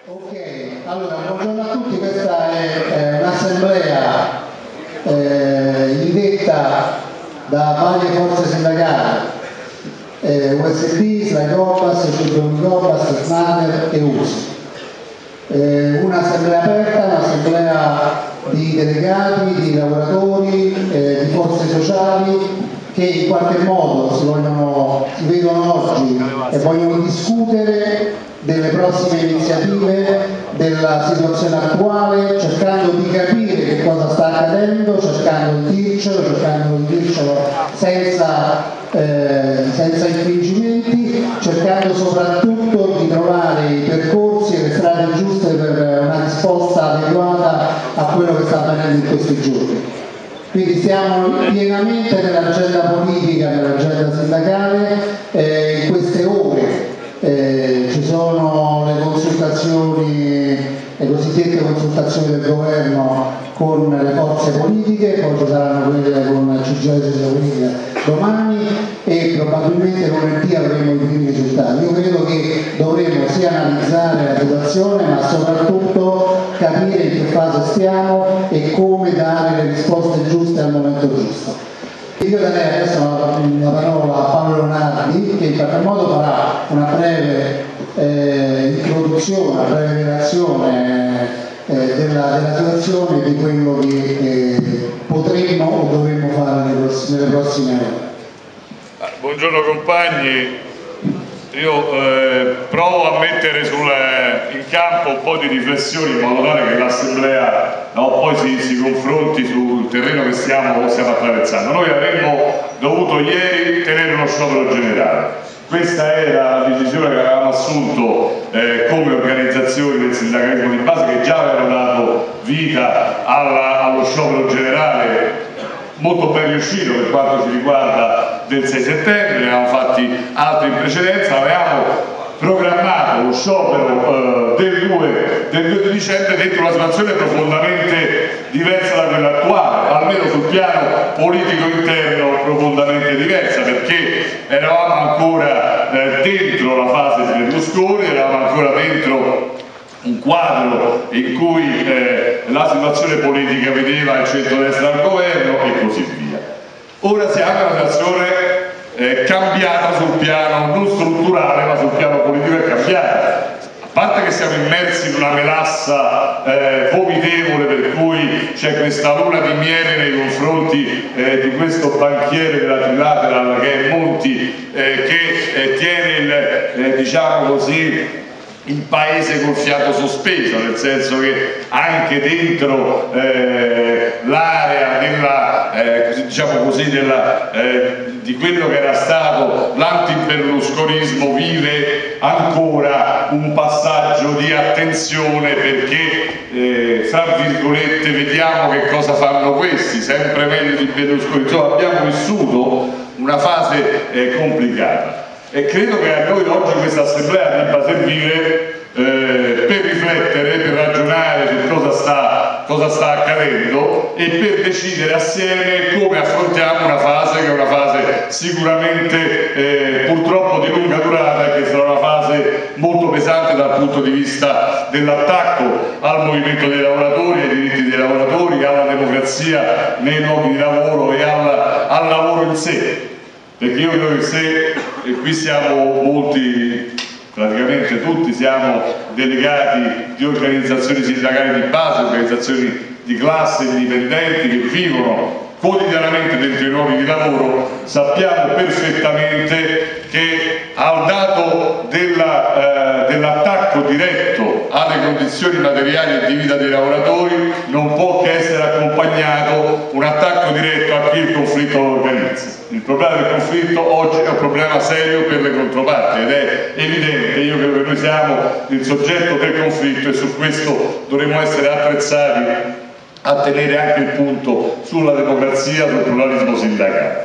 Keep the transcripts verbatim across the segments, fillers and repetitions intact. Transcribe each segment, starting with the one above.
Ok, allora buongiorno a tutti, questa è, è un'assemblea eh, indetta da varie forze sindacali, eh, U S D, Slycopas, Circolo Snader e U S I. Eh, un'assemblea aperta, un'assemblea di delegati, di lavoratori, eh, di forze sociali che in qualche modo si, vogliono, si vedono oggi e vogliono discutere delle prossime iniziative, della situazione attuale, cercando di capire che cosa sta accadendo, cercando di dircelo, cercando di dircelo senza, eh, senza infringimenti, cercando soprattutto di trovare i percorsi e le strade giuste per una risposta adeguata a quello che sta avvenendo in questi giorni. Quindi siamo pienamente nell'agenda politica, nell'agenda sindacale, eh, in queste ore eh, ci sono le consultazioni, le cosiddette consultazioni del governo con le forze politiche, poi ci saranno quelle con C G I S e politica domani e probabilmente lunedì avremo i primi risultati. Io credo che dovremo sia analizzare la situazione ma soprattutto capire in che fase stiamo e come dare le risposte giuste al momento giusto. Io darei adesso la parola a Paolo Leonardi che in qualche modo farà una breve eh, introduzione, una breve relazione eh, della, della situazione di quello che eh, potremmo o dovremmo fare nelle prossime, nelle prossime ore. Buongiorno compagni, io eh, provo a mettere sul, in campo un po' di riflessioni in modo tale che l'assemblea no, poi si, si confronti sul terreno che stiamo, stiamo attraversando. Noi avremmo dovuto ieri tenere uno sciopero generale. Questa era la decisione che avevamo assunto eh, come organizzazioni del sindacalismo di base che già avevano dato vita alla, allo sciopero generale molto ben riuscito per quanto ci riguarda del sei settembre, ne avevamo fatti altri in precedenza, avevamo programmato lo sciopero eh, del, due, del due di dicembre dentro una situazione profondamente diversa da quella attuale, almeno sul piano politico interno profondamente diversa, perché eravamo ancora eh, dentro la fase di Berlusconi, eravamo ancora dentro un quadro in cui eh, la situazione politica vedeva il centrodestra al governo e così via. Ora siamo in una situazione eh, cambiata sul piano non strutturale ma sul piano politico è cambiata. A parte che siamo immersi in una melassa eh, vomitevole per cui c'è questa luna di miele nei confronti eh, di questo banchiere della Trilateral che è Monti eh, che eh, tiene il, eh, diciamo così, il paese col fiato sospeso, nel senso che anche dentro eh, l'area della, eh, diciamo così, della, eh, di quello che era stato l'antiberlusconismo vive ancora un passaggio di attenzione perché eh, fra virgolette vediamo che cosa fanno questi, sempre meglio di Berlusconi. Insomma, abbiamo vissuto una fase eh, complicata. E credo che a noi oggi questa assemblea debba servire eh, per riflettere, per ragionare su cosa sta, cosa sta accadendo e per decidere assieme come affrontiamo una fase che è una fase sicuramente eh, purtroppo di lunga durata e che sarà una fase molto pesante dal punto di vista dell'attacco al movimento dei lavoratori, ai diritti dei lavoratori, alla democrazia nei luoghi di lavoro e al, al lavoro in sé. Perché io credo che se e qui siamo molti, praticamente tutti siamo delegati di organizzazioni sindacali di base, organizzazioni di classe indipendenti che vivono quotidianamente dentro i luoghi di lavoro, sappiamo perfettamente che al dato della, eh, dell'attacco diretto alle condizioni materiali e di vita dei lavoratori non può che essere accompagnato un attacco diretto a chi il conflitto lo organizza. Il problema del conflitto oggi è un problema serio per le controparti ed è evidente, io credo che noi siamo il soggetto del conflitto e su questo dovremo essere attrezzati a tenere anche il punto sulla democrazia, sul pluralismo sindacale.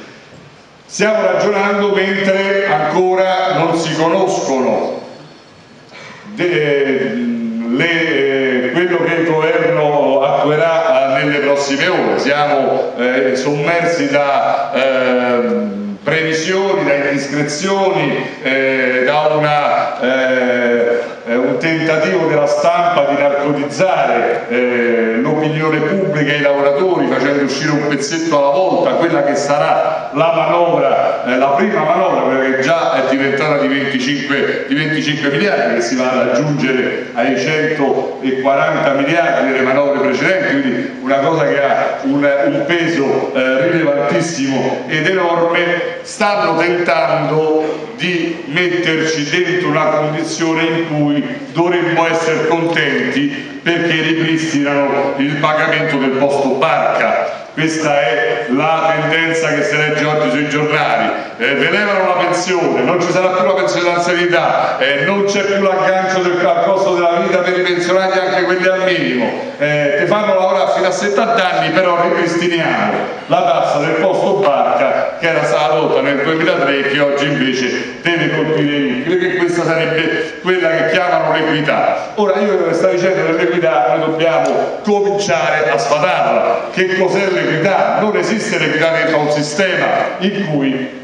Stiamo ragionando mentre ancora non si conoscono de, le, quello che il governo attuerà nelle prossime ore. Siamo eh, sommersi da eh, previsioni, da indiscrezioni, eh, da una, eh, un un tentativo della stampa di narcotizzare eh, l'opinione pubblica e i lavoratori, facendo uscire un pezzetto alla volta quella che sarà la manovra, eh, la prima manovra, quella che già è diventata di venticinque, di venticinque miliardi, che si va ad aggiungere ai centoquaranta miliardi delle manovre precedenti, quindi una cosa che ha un, un peso eh, rilevantissimo ed enorme. Stanno tentando di metterci dentro una condizione in cui dovremmo essere contenti perché ripristinano il pagamento del posto barca. Questa è la tendenza che si legge oggi sui giornali. Eh, velevano la pensione, non ci sarà più la pensione d'anzianità, eh, non c'è più l'aggancio del, al costo della vita per i pensionati, anche quelli al minimo, eh, ti fanno lavorare fino a settanta anni, però ripristiniamo la tassa del posto barca che era stata adotta nel duemilatré e che oggi invece deve colpire i ricchi, perché questa sarebbe quella che chiamano l'equità. Ora io vi sto dicendo dell'equità, noi dobbiamo cominciare a sfatarla. Che cos'è l'equità? Non esiste l'equità dentro un sistema in cui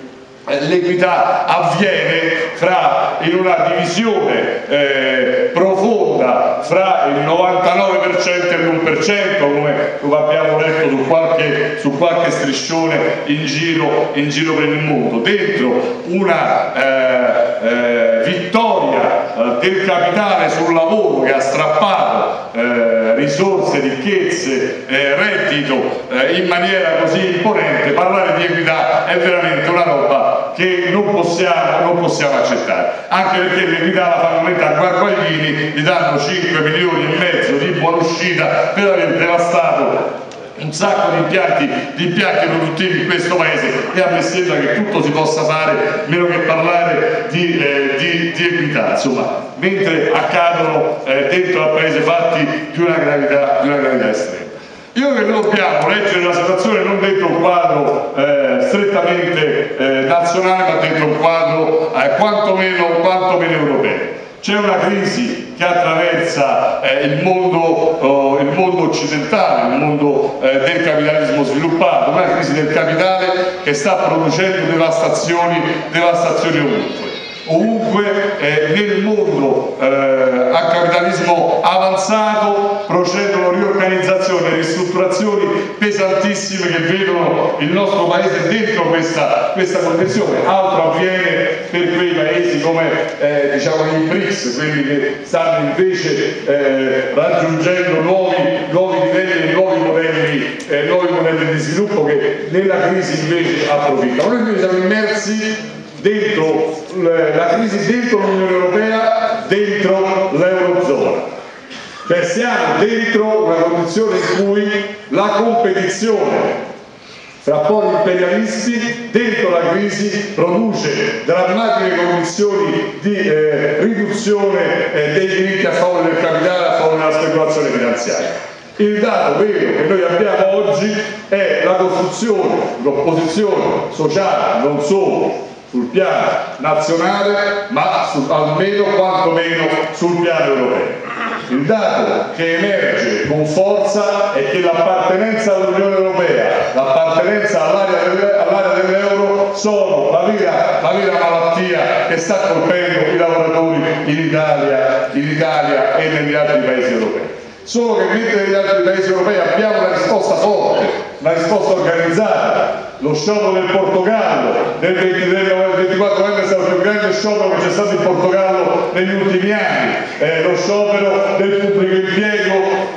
l'equità avviene fra, in una divisione eh, profonda fra il novantanove per cento e l'uno per cento, come, come abbiamo letto su qualche, su qualche striscione in giro, in giro per il mondo, dentro una eh, eh, vittoria eh, del capitale sul lavoro che ha strappato eh, risorse, ricchezze, eh, reddito eh, in maniera così imponente. Parlare di equità è veramente una roba che non possiamo, non possiamo accettare, anche perché l'equità la fanno mettere a Guarguaglini, gli danno cinque milioni e mezzo di buonuscita per aver devastato un sacco di impianti, di impianti produttivi in questo paese, e a me sembra che tutto si possa fare meno che parlare di, eh, di, di equità, insomma, mentre accadono eh, dentro al paese fatti di una gravità, di una gravità estrema. Io credo che dobbiamo leggere la situazione non dentro un quadro eh, strettamente eh, nazionale, ma dentro un quadro eh, quantomeno, quantomeno europeo. C'è una crisi che attraversa eh, il, mondo, oh, il mondo occidentale, il mondo eh, del capitalismo sviluppato, una crisi del capitale che sta producendo devastazioni, devastazioni ovunque. Ovunque eh, nel mondo eh, a capitalismo avanzato procedono riorganizzazioni e ristrutturazioni pesantissime che vedono il nostro paese dentro questa, questa condizione. Altro avviene per quei paesi come eh, diciamo i BRICS, quelli che stanno invece eh, raggiungendo nuovi, nuovi livelli e nuovi modelli, eh, nuovi modelli di sviluppo che nella crisi invece approfittano. Noi siamo immersi dentro la crisi, dentro l'Unione Europea, dentro l'Eurozona, cioè siamo dentro una condizione in cui la competizione fra poli imperialisti dentro la crisi produce drammatiche condizioni di eh, riduzione eh, dei diritti a favore del capitale, a favore della speculazione finanziaria. Il dato vero che noi abbiamo oggi è la costruzione, l'opposizione sociale, non solo sul piano nazionale, ma su, almeno quantomeno sul piano europeo. Il dato che emerge con forza è che l'appartenenza all'Unione Europea, l'appartenenza all'area all'area dell'euro sono la vera, la vera malattia che sta colpendo i lavoratori in Italia, in Italia e negli altri paesi europei. Solo che mentre negli altri paesi europei abbiamo una risposta forte, una risposta organizzata. Lo sciopero del Portogallo del ventiquattro novembre è stato il più grande sciopero che c'è stato in Portogallo negli ultimi anni, eh, lo sciopero del pubblico impiego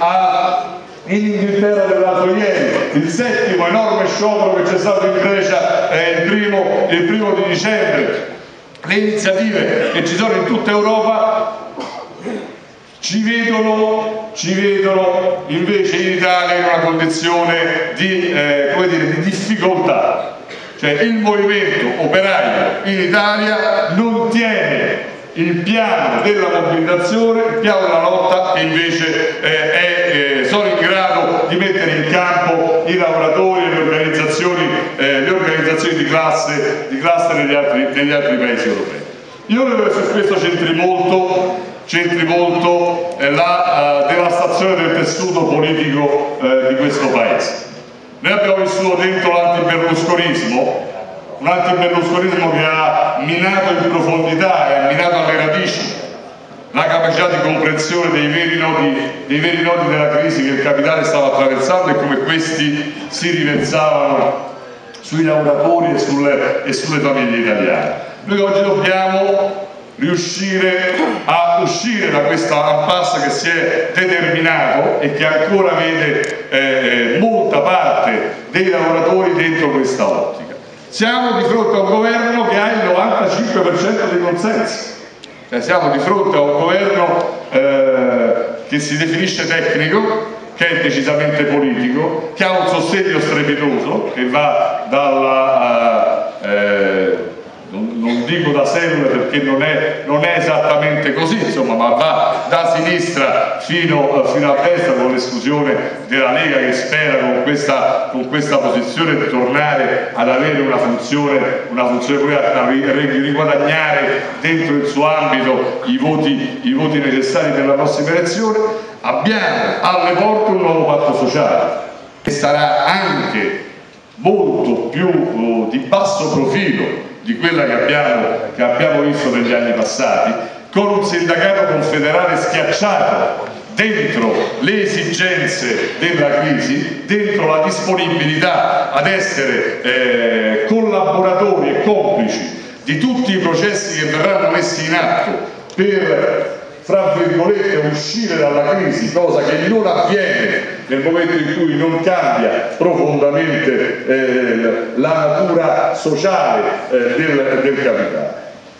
a, in Inghilterra dell'altro ieri, il settimo enorme sciopero che c'è stato in Grecia eh, il, primo, il primo di dicembre. Le iniziative che ci sono in tutta Europa Ci vedono, ci vedono invece in Italia in una condizione di, eh, come dire, di difficoltà, cioè il movimento operaio in Italia non tiene il piano della mobilitazione, il piano della lotta che invece eh, è, eh, sono in grado di mettere in campo i lavoratori e le organizzazioni, eh, le organizzazioni di classe, di classe negli, altri, negli altri paesi europei. Io credo che su questo c'entri molto c'entri molto eh, la uh, devastazione del tessuto politico eh, di questo paese. Noi abbiamo vissuto dentro l'antiberlusconismo, un antiberlusconismo che ha minato in profondità e ha minato alle radici la capacità di comprensione dei veri nodi, dei veri nodi della crisi che il capitale stava attraversando e come questi si riversavano sui lavoratori e sulle, e sulle famiglie italiane. Noi oggi dobbiamo riuscire a uscire da questa impasse che si è determinato e che ancora vede eh, molta parte dei lavoratori dentro questa ottica. Siamo di fronte a un governo che ha il novantacinque per cento dei consensi, eh, siamo di fronte a un governo eh, che si definisce tecnico, che è decisamente politico, che ha un sostegno strepitoso che va dalla eh, non, non dico da sempre perché non è, non è esattamente così, insomma, ma va da sinistra fino, fino a destra, con l'esclusione della Lega, che spera con questa, con questa posizione di tornare ad avere una funzione, una funzione a riguadagnare dentro il suo ambito i voti, i voti necessari per la prossima elezione. Abbiamo alle porte un nuovo patto sociale che sarà anche molto più uh, di basso profilo di quella che abbiamo, che abbiamo visto negli anni passati, con un sindacato confederale schiacciato dentro le esigenze della crisi, dentro la disponibilità ad essere eh, collaboratori e complici di tutti i processi che verranno messi in atto per, fra virgolette, uscire dalla crisi, cosa che non avviene nel momento in cui non cambia profondamente eh, la natura sociale eh, del, del capitale.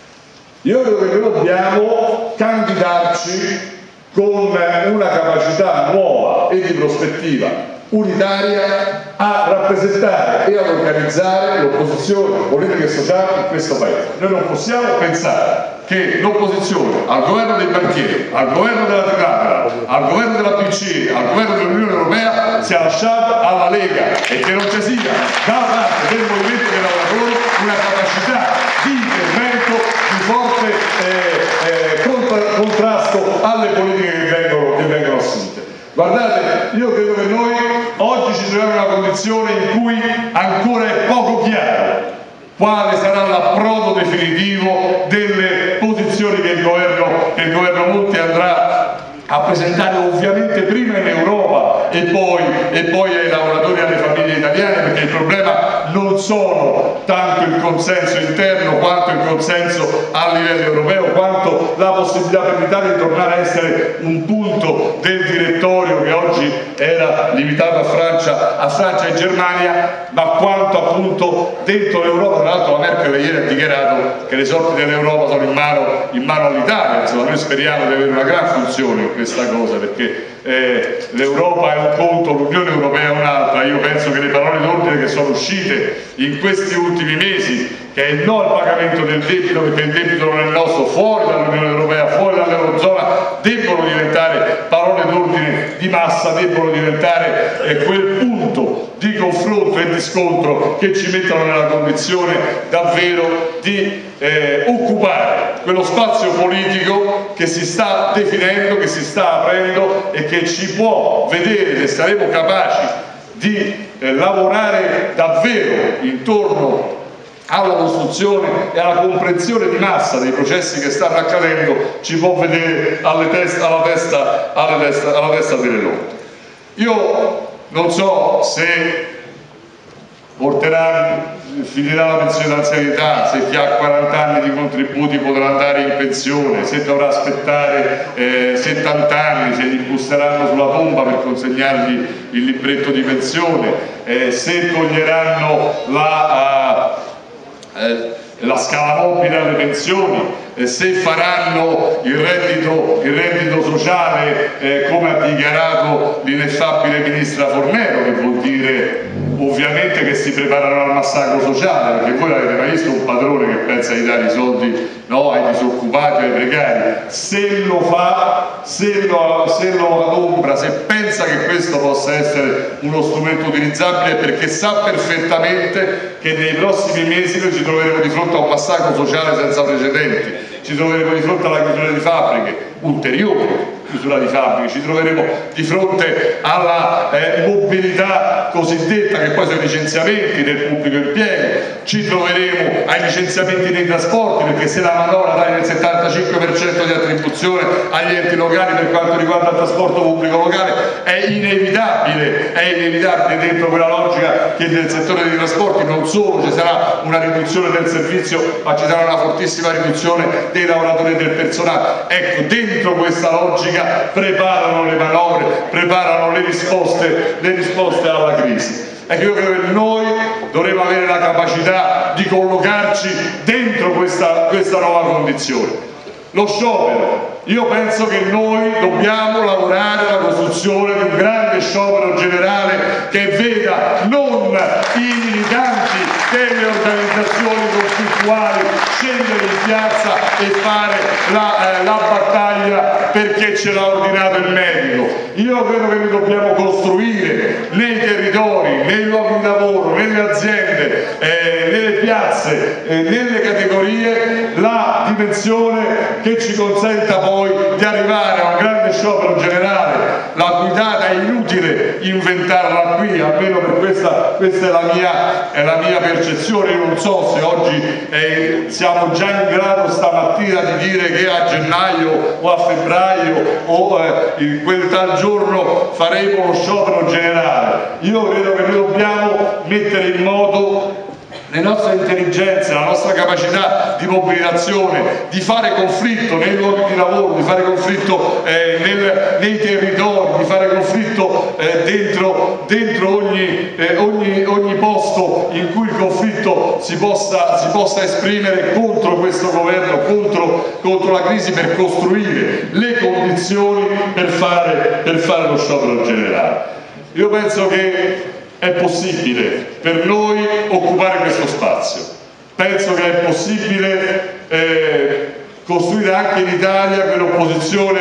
Io credo che noi dobbiamo candidarci con una capacità nuova e di prospettiva unitaria a rappresentare e ad organizzare l'opposizione politica e sociale in questo Paese. Noi non possiamo pensare che l'opposizione al governo dei banchieri, al governo della Tricamera, al governo della P C E, al governo dell'Unione Europea sia lasciata alla Lega e che non ci sia da parte del movimento dei lavoratori una capacità di intervento di forte eh, eh, contra, contrasto alle politiche che vengono, che vengono assunte. Guardate, io credo che noi oggi ci troviamo in una condizione in cui ancora è poco chiaro quale sarà l'approdo definitivo delle posizioni che il governo, che il governo Monti andrà a presentare, ovviamente prima in Europa e poi, e poi ai lavoratori e alle famiglie italiane, perché il problema non sono tanto il consenso interno quanto il consenso a livello europeo, quanto la possibilità per l'Italia di tornare a essere un punto del direttorio che oggi era limitato a Francia, a Francia e Germania, ma quanto appunto dentro l'Europa. Tra l'altro la Merkel ieri ha dichiarato che le sorti dell'Europa sono in mano, in mano all'Italia. Insomma, noi speriamo di avere una gran funzione in questa cosa, perché eh, l'Europa è un conto, l'Unione Europea è un'altra. Io penso che le parole d'ordine che sono uscite in questi ultimi mesi, che è il no al pagamento del debito perché il debito non è il nostro, fuori dall'Unione Europea, fuori dall'Eurozona, debbono diventare parole d'ordine di massa, debbono diventare eh, quel punto di confronto e di scontro che ci mettono nella condizione davvero di eh, occupare quello spazio politico che si sta definendo, che si sta aprendo e che ci può vedere, se saremo capaci di eh, lavorare davvero intorno alla costruzione e alla comprensione di massa dei processi che stanno accadendo, ci può vedere alle testa, alla, testa, alle testa, alla testa delle lotte. Io non so se porterà, finirà la pensione d'anzianità, se chi ha quaranta anni di contributi potrà andare in pensione, se dovrà aspettare eh, settanta anni, se gli busseranno sulla tomba per consegnargli il libretto di pensione, eh, se toglieranno la... Uh, Eh, la scala mobile alle pensioni, eh, se faranno il reddito, il reddito sociale eh, come ha dichiarato l'ineffabile ministra Fornero, che vuol dire ovviamente che si preparano al massacro sociale, perché voi avete mai visto un padrone che pensa di dare i soldi, no, ai disoccupati, ai precari? Se lo fa, se lo, se lo adombra, se pensa che questo possa essere uno strumento utilizzabile, perché sa perfettamente che nei prossimi mesi noi ci troveremo di fronte a un massacro sociale senza precedenti, ci troveremo di fronte alla chiusura di fabbriche ulteriori, chiusura di fabbriche, ci troveremo di fronte alla eh, mobilità cosiddetta, che poi sono i licenziamenti del pubblico impiego, ci troveremo ai licenziamenti nei trasporti, perché se la manovra taglia il settantacinque per cento di attribuzione agli enti locali per quanto riguarda il trasporto pubblico locale, è inevitabile, è inevitabile dentro quella logica che nel settore dei trasporti non solo ci sarà una riduzione del servizio, ma ci sarà una fortissima riduzione dei lavoratori e del personale. Ecco, dentro questa logica preparano le manovre, preparano le risposte, le risposte alla crisi. Ecco, io credo che noi dovremo avere la capacità di collocarci dentro questa, questa nuova condizione. Lo sciopero, io penso che noi dobbiamo lavorare alla costruzione di un grande sciopero generale che veda non i militanti delle organizzazioni conflittuali scendere in piazza e fare la, eh, la battaglia perché ce l'ha ordinato il medico. Io credo che noi dobbiamo costruire nei territori, nei luoghi di lavoro, nelle aziende, eh, nelle piazze, eh, nelle categorie la dimensione che ci consenta poi di arrivare a un grande sciopero generale. La cui data è inutile inventarla qui, almeno per questa, questa è la mia, è la mia percezione. Io non so se oggi eh, siamo già in grado stamattina di dire che a gennaio o a febbraio o eh, in quel tal giorno faremo lo sciopero generale. Io credo che noi dobbiamo mettere in moto le nostre intelligenze, la nostra capacità di mobilitazione, di fare conflitto nei luoghi di lavoro, di fare conflitto eh, nel, nei territori, di fare conflitto eh, dentro, dentro ogni, eh, ogni, ogni posto in cui il conflitto si possa, si possa esprimere contro questo governo, contro, contro la crisi, per costruire le condizioni per fare, per fare lo sciopero generale. Io penso che è possibile per noi occupare questo spazio, penso che è possibile eh, costruire anche in Italia quell'opposizione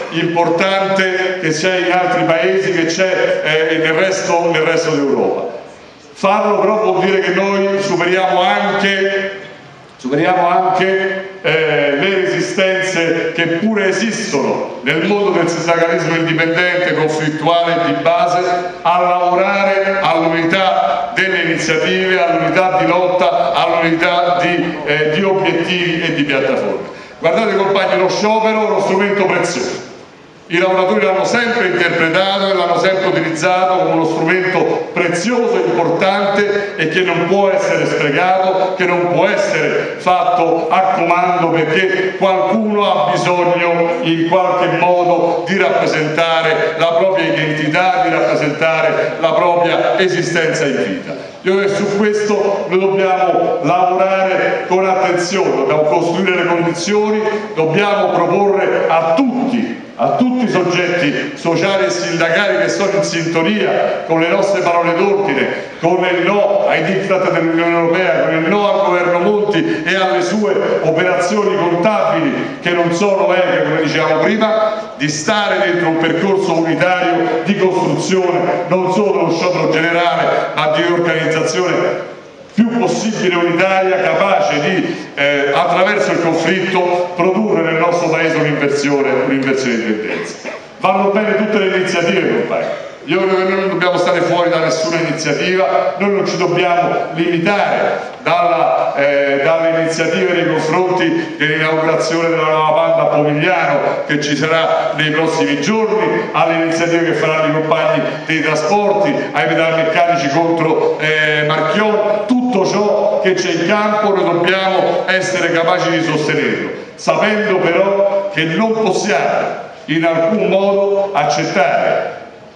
importante che c'è in altri paesi, che c'è eh, nel resto, nel resto d'Europa. Farlo però vuol dire che noi superiamo anche, superiamo anche eh, le resistenze che pure esistono nel mondo del sindacalismo indipendente, conflittuale e di base, a lavorare all'unità delle iniziative, all'unità di lotta, all'unità di, eh, di obiettivi e di piattaforme. Guardate compagni, lo sciopero è uno strumento prezioso. I lavoratori l'hanno sempre interpretato e l'hanno sempre utilizzato come uno strumento prezioso, importante e che non può essere sprecato, che non può essere fatto a comando perché qualcuno ha bisogno in qualche modo di rappresentare la propria identità, di rappresentare la propria esistenza in vita. Io credo che su questo noi dobbiamo lavorare con attenzione, dobbiamo costruire le condizioni, dobbiamo proporre a tutti a tutti i soggetti sociali e sindacali che sono in sintonia con le nostre parole d'ordine, con il no ai diktat dell'Unione Europea, con il no al governo Monti e alle sue operazioni contabili che non sono eque, come dicevamo prima, di stare dentro un percorso unitario di costruzione non solo dello sciopero generale, ma di organizzazione più possibile unitaria, capace di, eh, attraverso il conflitto, produrre nel nostro paese un'inversione, un'inversione di tendenza. Vanno bene tutte le iniziative, compagni. Io credo che noi non dobbiamo stare fuori da nessuna iniziativa, noi non ci dobbiamo limitare dalla, eh, dalle iniziative nei confronti dell'inaugurazione della nuova banda a Pomigliano che ci sarà nei prossimi giorni, alle iniziative che faranno i compagni dei trasporti, ai metalmeccanici contro eh, Marchionne. Tutto ciò che c'è in campo noi dobbiamo essere capaci di sostenerlo, sapendo però che non possiamo in alcun modo accettare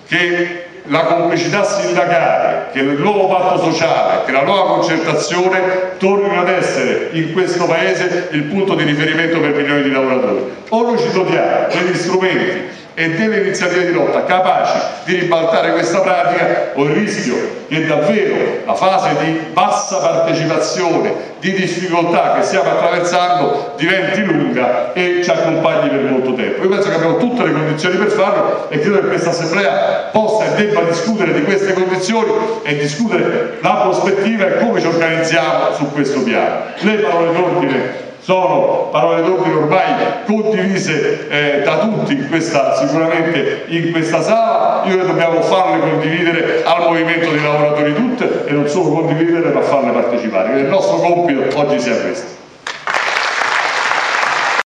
che la complicità sindacale, che il nuovo patto sociale, che la nuova concertazione tornino ad essere in questo Paese il punto di riferimento per milioni di lavoratori. O noi ci dotiamo degli strumenti e delle iniziative di lotta capaci di ribaltare questa pratica, o il rischio che davvero la fase di bassa partecipazione, di difficoltà che stiamo attraversando diventi lunga e ci accompagni per molto tempo. Io penso che abbiamo tutte le condizioni per farlo e credo che questa Assemblea possa e debba discutere di queste condizioni e discutere la prospettiva e come ci organizziamo su questo piano. Le parole d'ordine sono parole d'ordine ormai condivise condivise eh, da tutti in questa, sicuramente in questa sala. Io dobbiamo farle condividere al movimento dei lavoratori tutte, e non solo condividere ma farle partecipare, che il nostro compito oggi sia questo.